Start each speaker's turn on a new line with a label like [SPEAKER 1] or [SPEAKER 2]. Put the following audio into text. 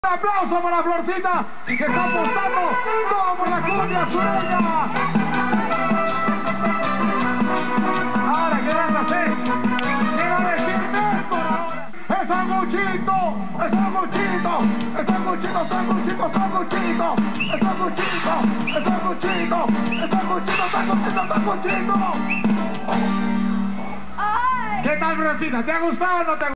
[SPEAKER 1] Un aplauso para Florcita, que está apostando todo por la cumbia sureña. Ahora, ¿qué van a hacer? ¿Qué va a decir Néstor ahora? ¡Es sanguchito! ¡Es sanguchito! ¡Es sanguchito! ¡Sanguchito! ¡Sanguchito! ¡Es sanguchito! ¡Es sanguchito! ¡Es sanguchito! ¡Sanguchito! ¡Sanguchito! ¿Qué tal, Florcita? ¿Te ha gustado o no te ha gustado?